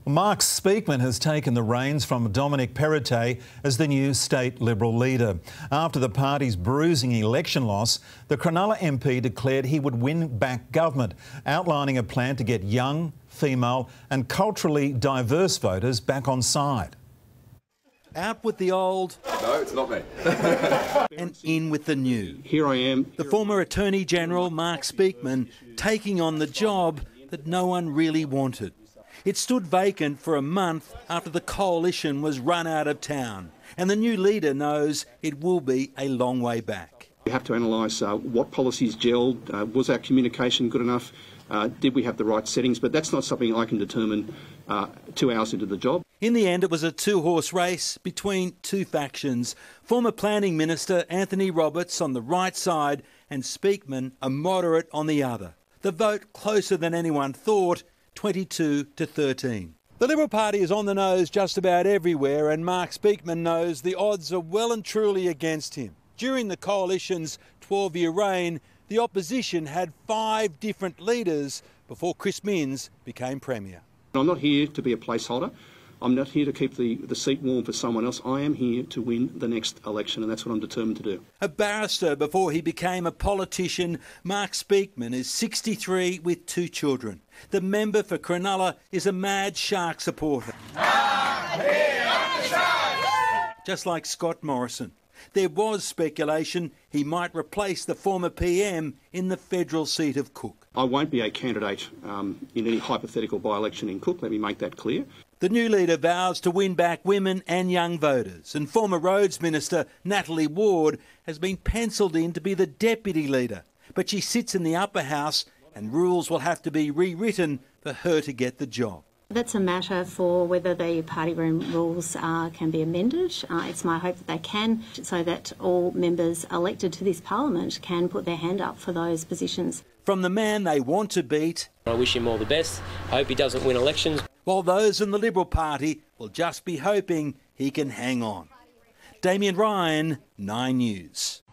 Mark Speakman has taken the reins from Dominic Perrottet as the new state Liberal leader. After the party's bruising election loss, the Cronulla MP declared he would win back government, outlining a plan to get young, female and culturally diverse voters back on side. Out with the old. No, it's not me. And in with the new. Here I am. The former Attorney General, Mark Speakman, taking on the job that no one really wanted. It stood vacant for a month after the coalition was run out of town, and the new leader knows it will be a long way back. We have to analyse what policies gelled, was our communication good enough, did we have the right settings, but that's not something I can determine 2 hours into the job. In the end, it was a two-horse race between two factions. Former Planning Minister Anthony Roberts on the right side and Speakman, a moderate, on the other. The vote closer than anyone thought, 22-13. The Liberal Party is on the nose just about everywhere, and Mark Speakman knows the odds are well and truly against him. During the coalition's 12-year reign, the opposition had 5 different leaders before Chris Minns became Premier. I'm not here to be a placeholder. I'm not here to keep the seat warm for someone else. I am here to win the next election, and that's what I'm determined to do. A barrister before he became a politician, Mark Speakman is 63 with 2 children. The member for Cronulla is a mad Shark supporter. Just like Scott Morrison. There was speculation he might replace the former PM in the federal seat of Cook. I won't be a candidate in any hypothetical by-election in Cook, let me make that clear. The new leader vows to win back women and young voters, and former Roads Minister Natalie Ward has been pencilled in to be the deputy leader. But she sits in the upper house and rules will have to be rewritten for her to get the job. That's a matter for whether the party room rules can be amended. It's my hope that they can, so that all members elected to this parliament can put their hand up for those positions. From the man they want to beat, I wish him all the best. I hope he doesn't win elections. While those in the Liberal Party will just be hoping he can hang on. Damien Ryan, 9 News.